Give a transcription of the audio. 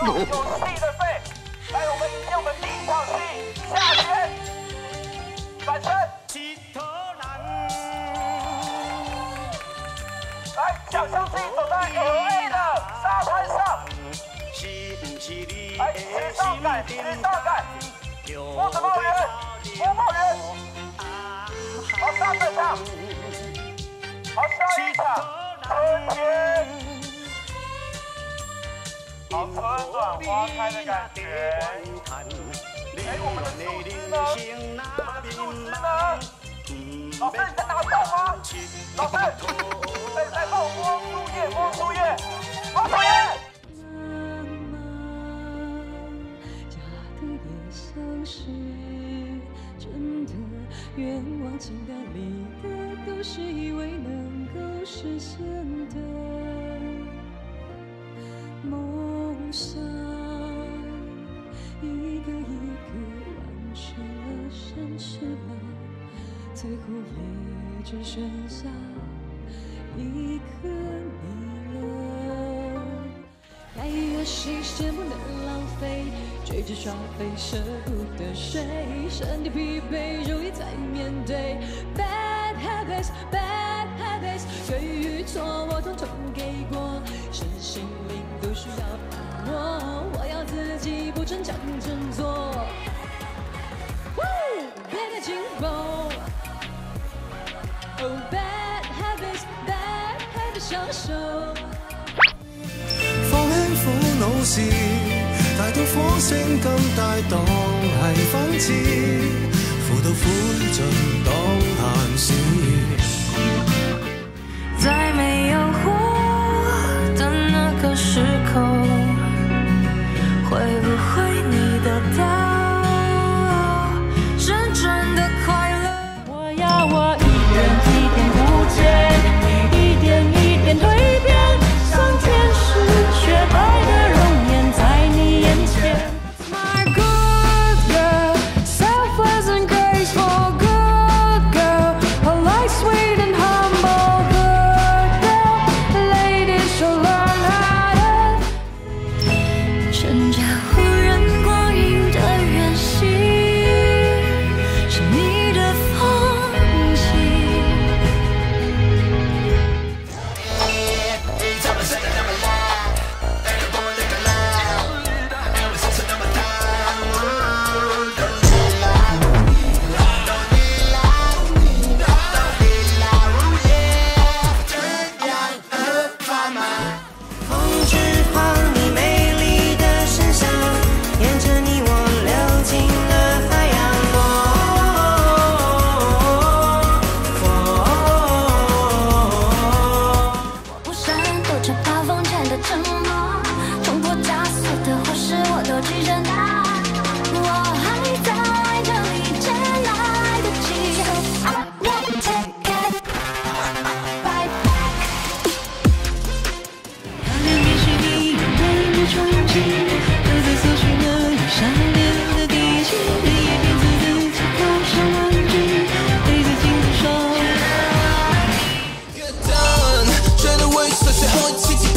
有戏的肺，来，我们迎接我们第一场戏，下旋，转身，来，想象自己走在 LA 的沙滩上，来，时尚感，时尚感，摸着抱怨，摸抱怨，好，下一场，好，下一场，春天。 好，春暖花开的感觉。哎，我们的树枝呢？我们的树枝呢？老师，你在打洞吗？老师，在帮我摸树叶，摸树叶，摸树叶。 假的也像是真的，愿望情感里的都是以为能够实现的梦想，一个一个完成了，现实了，最后也只剩下一个你了。该有些事不能浪费，追着耍废舍不得睡，身体疲惫容易再面对。Bad habits, bad habits， 对与错我统统给过，身心灵都需要把握，我要自己不逞强振作。别太紧绷。Oh bad habits, bad habits， 享受。 放輕苦惱事，大到火星咁大當係粉刺，苦到灰燼當閒事。 在沒有我的那個時空，會不會你得到真正的快樂？我要我一點一點不見，一點一點蛻變，像天使雪白的容顏在你眼前。My good girl, selfless and graceful good girl, her life sweet and humble good girl, ladies should learn how to 趁着无人光影的远行，是你的风景。 风之旁，你美丽的身上，沿着你我流进了海洋。 我闪躲着暴风圈的沉默，冲破枷锁的火势我都举着它。我还在这里捡来得及。I won't take it back。当年也许你有没不出勇气，都在搜寻那一闪亮的第一期，黑夜骗自己口上玩具，对着镜子说。 Get done，觉得为谁最后一期。